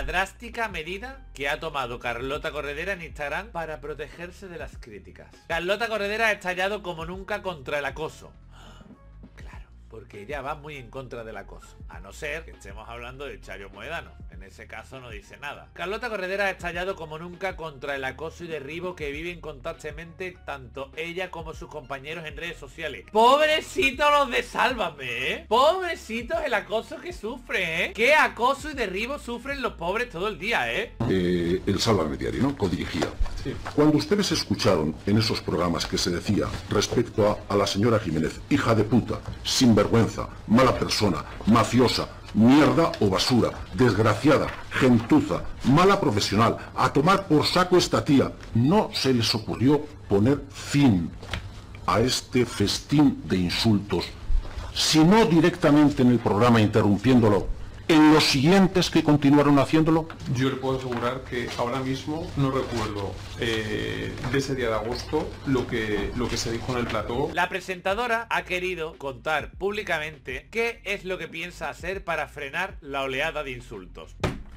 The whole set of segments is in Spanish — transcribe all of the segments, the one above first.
drástica medida que ha tomado Carlota Corredera en Instagram para protegerse de las críticas. Carlota Corredera ha estallado como nunca contra el acoso. Claro, porque ella va muy en contra del acoso. A no ser que estemos hablando de Chario Moedano. En ese caso no dice nada. Carlota Corredera ha estallado como nunca contra el acoso y derribo que viven constantemente tanto ella como sus compañeros en redes sociales. Pobrecitos los de Sálvame, ¿eh? Pobrecitos el acoso que sufren, ¿eh? Qué acoso y derribo sufren los pobres todo el día, ¿eh? El Sálvame Diario, ¿no? Codirigía. Sí. Cuando ustedes escucharon en esos programas que se decía respecto a la señora Jiménez, hija de puta, sinvergüenza, mala persona, mafiosa, mierda o basura, desgraciada, gentuza, mala profesional, a tomar por saco esta tía, no se les ocurrió poner fin a este festín de insultos, sino directamente en el programa interrumpiéndolo, en los siguientes que continuaron haciéndolo? Yo le puedo asegurar que ahora mismo no recuerdo de ese día de agosto lo que se dijo en el plató. La presentadora ha querido contar públicamente qué es lo que piensa hacer para frenar la oleada de insultos.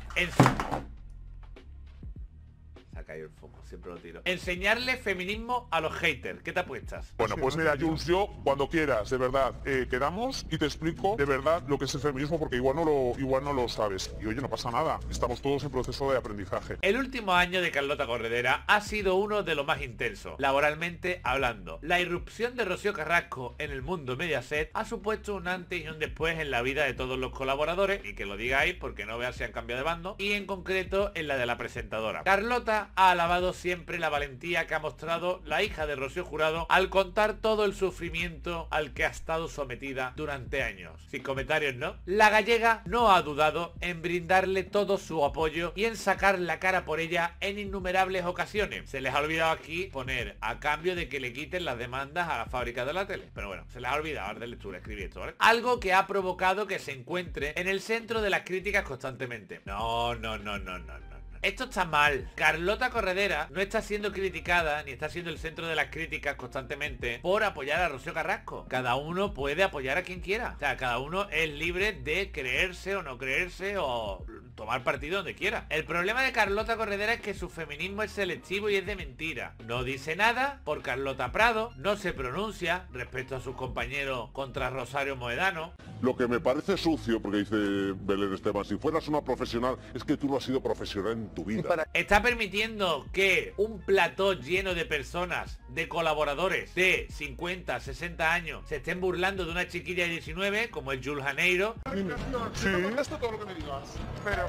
Se ha caído el foco, siempre lo tiro. Enseñarle feminismo a los haters. ¿Qué te apuestas? Bueno, pues mira, Jules, yo cuando quieras, de verdad, quedamos y te explico de verdad lo que es el feminismo, porque igual no lo sabes. Y oye, no pasa nada, estamos todos en proceso de aprendizaje. El último año de Carlota Corredera ha sido uno de los más intensos, laboralmente hablando. La irrupción de Rocío Carrasco en el mundo Mediaset ha supuesto un antes y un después en la vida de todos los colaboradores, y que lo digáis porque no veas si han cambiado de bando, y en concreto en la de la presentadora. Carlota ha alabado siempre la valentía que ha mostrado la hija de Rocío Jurado al contar todo el sufrimiento al que ha estado sometida durante años. Sin comentarios, ¿no? La gallega no ha dudado en brindarle todo su apoyo y en sacar la cara por ella en innumerables ocasiones. Se les ha olvidado aquí poner a cambio de que le quiten las demandas a la fábrica de la tele. Pero bueno, se les ha olvidado, ahora de lectura, escribí esto, ¿vale? Algo que ha provocado que se encuentre en el centro de las críticas constantemente. No. Esto está mal. Carlota Corredera no está siendo criticada ni está siendo el centro de las críticas constantemente por apoyar a Rocío Carrasco. Cada uno puede apoyar a quien quiera. O sea, cada uno es libre de creerse o no creerse o tomar partido donde quiera. El problema de Carlota Corredera es que su feminismo es selectivo y es de mentira. No dice nada por Carlota Prado, no se pronuncia respecto a sus compañeros contra Rosario Moedano. Lo que me parece sucio, porque dice Belén Esteban, si fueras una profesional, es que tú no has sido profesional en tu vida. Está permitiendo que un plató lleno de personas, de colaboradores de 50, 60 años, se estén burlando de una chiquilla de 19, como el Jules Janeiro. Sí. Esto todo lo que me digas. Pero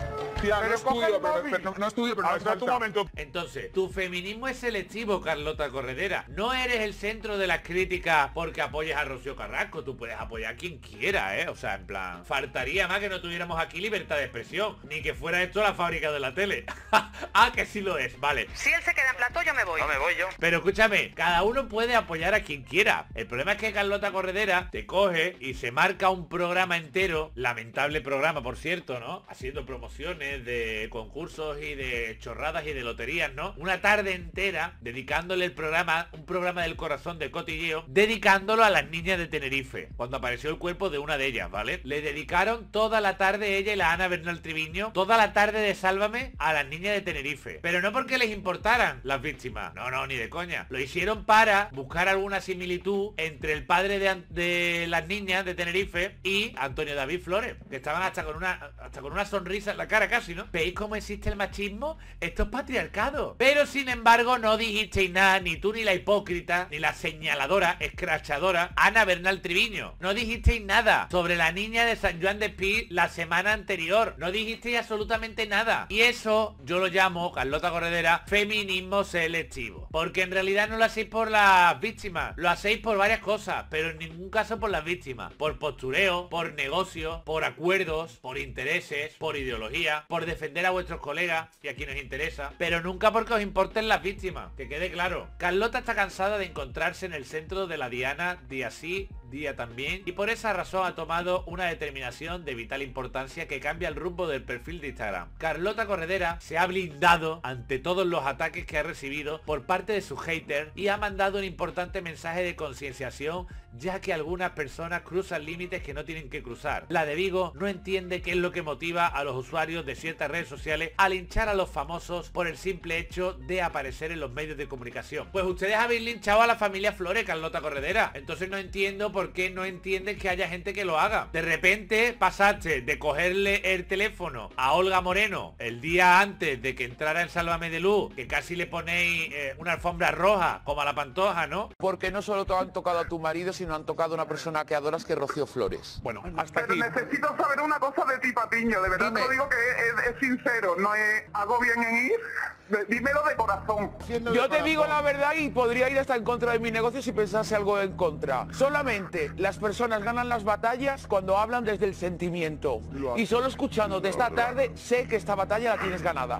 no estudio, pero hasta tu momento. Entonces, tu feminismo es selectivo, Carlota Corredera. No eres el centro de las críticas porque apoyes a Rocío Carrasco. Tú puedes apoyar a quien quiera, ¿eh? O sea, en plan, faltaría más que no tuviéramos aquí libertad de expresión, ni que fuera esto la fábrica de la tele. Ah, que sí lo es, vale. Si él se queda en plató, yo me voy. No me voy yo. Pero escúchame, cada uno puede apoyar a quien quiera. El problema es que Carlota Corredera te coge y se marca un programa entero, lamentable programa, por cierto, ¿no? Haciendo promociones de concursos y de chorradas y de loterías, ¿no? Una tarde entera dedicándole el programa, un programa del corazón de cotilleo, dedicándolo a las niñas de Tenerife, cuando apareció el cuerpo de una de ellas, ¿vale? Le dedicaron toda la tarde ella y la Ana Bernal Triviño, toda la tarde de Sálvame a las niñas de Tenerife. Pero no porque les importaran las víctimas, no, ni de coña. Lo hicieron para buscar alguna similitud entre el padre de las niñas de Tenerife y Antonio David Flores, que estaban hasta con una sonrisa en la cara casi, ¿no? ¿Veis cómo existe el machismo? Esto es patriarcado. Pero sin embargo no dijisteis nada, ni tú ni la hipócrita, ni la señaladora, escrachadora Ana Bernal Triviño. No dijisteis nada sobre la niña de San Juan de Espí la semana anterior. No dijisteis absolutamente nada. Y eso yo lo llamo, Carlota Corredera, feminismo selectivo. Porque en realidad no lo hacéis por las víctimas, lo hacéis por varias cosas, pero en ningún caso por las víctimas. Por postureo, por negocio, por acuerdos, por intereses, por ideología, por defender a vuestros colegas y a quienes interesa, pero nunca porque os importen las víctimas, que quede claro. Carlota está cansada de encontrarse en el centro de la diana día sí, día también, y por esa razón ha tomado una determinación de vital importancia que cambia el rumbo del perfil de Instagram. Carlota Corredera se ha blindado ante todos los ataques que ha recibido por parte de sus haters y ha mandado un importante mensaje de concienciación, ya que algunas personas cruzan límites que no tienen que cruzar. La de Vigo no entiende qué es lo que motiva a los usuarios de ciertas redes sociales a linchar a los famosos por el simple hecho de aparecer en los medios de comunicación. Pues ustedes habéis linchado a la familia Flores, Carlota Corredera. Entonces no entiendo por qué no entienden que haya gente que lo haga. De repente pasaste de cogerle el teléfono a Olga Moreno el día antes de que entrara en Sálvame de Luz, que casi le ponéis una alfombra roja como a la Pantoja, ¿no? Porque no solo te han tocado a tu marido, sino han tocado a una persona que adoras, que es Rocío Flores. Bueno, hasta Pero aquí. necesito saber una cosa de ti, Patiño. De verdad Dime. te lo digo que es sincero. No es hago bien en ir. Dímelo de corazón. Yo te digo la verdad y podría ir hasta en contra de mi negocio si pensase algo en contra. Solamente las personas ganan las batallas cuando hablan desde el sentimiento. Y solo escuchándote esta tarde sé que esta batalla la tienes ganada.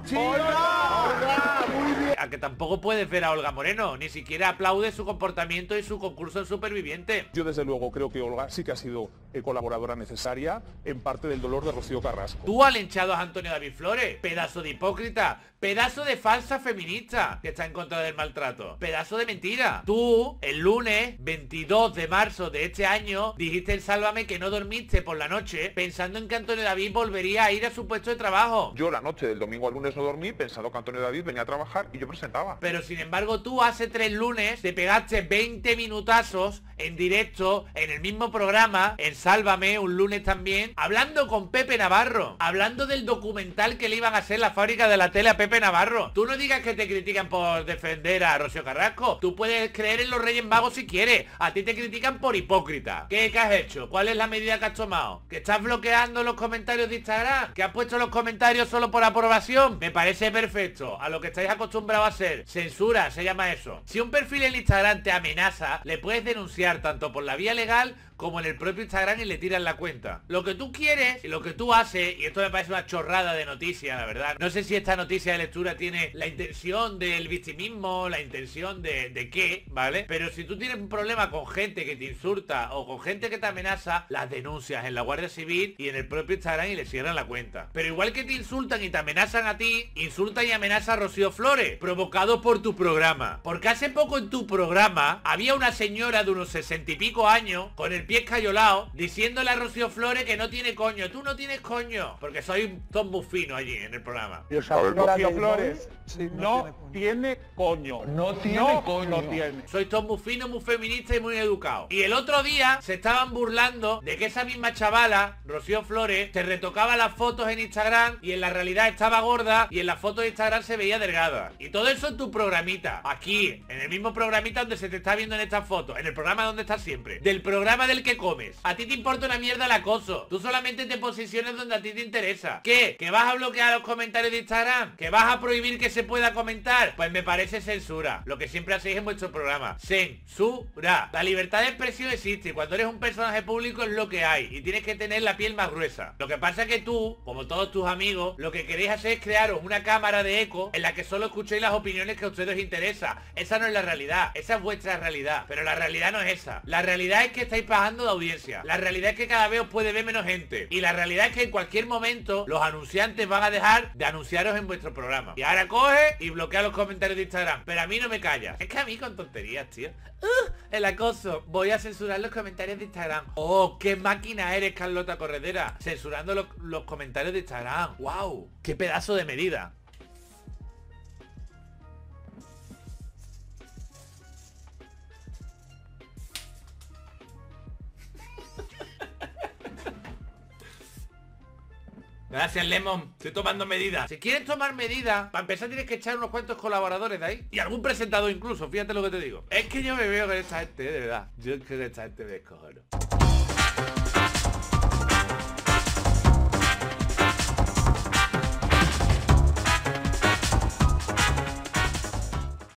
A que tampoco puedes ver a Olga Moreno, ni siquiera aplaude su comportamiento y su concurso en Superviviente. Yo desde luego creo que Olga sí que ha sido colaboradora necesaria en parte del dolor de Rocío Carrasco. Tú has linchado a Antonio David Flores, pedazo de hipócrita, pedazo de falsa feminista que está en contra del maltrato, pedazo de mentira. Tú, el lunes 22 de marzo de este año, dijiste en Sálvame que no dormiste por la noche pensando en que Antonio David volvería a ir a su puesto de trabajo. Yo la noche del domingo al lunes no dormí pensando que Antonio David venía a trabajar y yo presentaba. Pero sin embargo tú hace 3 lunes te pegaste 20 minutazos en directo, en el mismo programa, en Sálvame, un lunes también, hablando con Pepe Navarro, hablando del documental que le iban a hacer la fábrica de la tele a Pepe Navarro. Tú no digas que te critican por defender a Rocío Carrasco. Tú puedes creer en los Reyes Magos si quieres. A ti te critican por hipócrita. ¿Qué has hecho? ¿Cuál es la medida que has tomado? ¿Que estás bloqueando los comentarios de Instagram? ¿Que has puesto los comentarios solo por aprobación? Me parece perfecto. A lo que estáis acostumbrados a hacer. Censura, se llama eso. Si un perfil en Instagram te amenaza, le puedes denunciar tanto por la vía legal como en el propio Instagram y le tiran la cuenta. Lo que tú quieres y lo que tú haces, y esto me parece una chorrada de noticia, la verdad. No sé si esta noticia de lectura tiene la intención del victimismo, la intención de qué, ¿vale? Pero si tú tienes un problema con gente que te insulta o con gente que te amenaza, las denuncias en la Guardia Civil y en el propio Instagram y le cierran la cuenta. Pero igual que te insultan y te amenazan a ti, insultan y amenazan a Rocío Flores, provocado por tu programa. Porque hace poco en tu programa había una señora de unos 60 y pico años con el pie escayolado diciéndole a Rocío Flores que no tiene coño. Tú no tienes coño. Porque soy un muy fino allí en el programa. Rocío Flores no tiene coño. No tiene coño. No tiene. Sois todos muy finos, muy feministas y muy educados. Y el otro día se estaban burlando de que esa misma chavala, Rocío Flores, te retocaba las fotos en Instagram y en la realidad estaba gorda y en las fotos de Instagram se veía delgada. Y todo eso en tu programita. Aquí, en el mismo programita donde se te está viendo en estas fotos. En el programa donde estás siempre. Del programa del que comes. A ti te importa una mierda el acoso. Tú solamente te posicionas donde a ti te interesa. ¿Qué? ¿Que vas a bloquear los comentarios de Instagram? ¿Que vas a prohibir que se pueda comentar? Pues me parece censura. Lo que siempre hacéis en vuestro programa. Censura. La libertad de expresión existe. Cuando eres un personaje público es lo que hay. Y tienes que tener la piel más gruesa. Lo que pasa es que tú, como todos tus amigos, lo que queréis hacer es crearos una cámara de eco en la que solo escuchéis las opiniones que a ustedes os interesa. Esa no es la realidad. Esa es vuestra realidad. Pero la realidad no es esa. La realidad es que estáis bajando de audiencia. La realidad es que cada vez os puede ver menos gente. Y la realidad es que en cualquier momento los anunciantes van a dejar de anunciaros en vuestro programa. Y ahora coge y bloquea los comentarios de Instagram. Pero a mí no me callas. Es que a mí con tonterías, tío. El acoso. Voy a censurar los comentarios de Instagram. Oh, qué máquina eres, Carlota Corredera. Censurando los comentarios de Instagram. Wow, qué pedazo de medida. Gracias, Lemon. Estoy tomando medidas. Si quieres tomar medidas, para empezar tienes que echar unos cuantos colaboradores de ahí. Y algún presentador incluso, fíjate lo que te digo. Es que yo me veo con esta gente, de verdad. Yo creo que esta gente me descojono.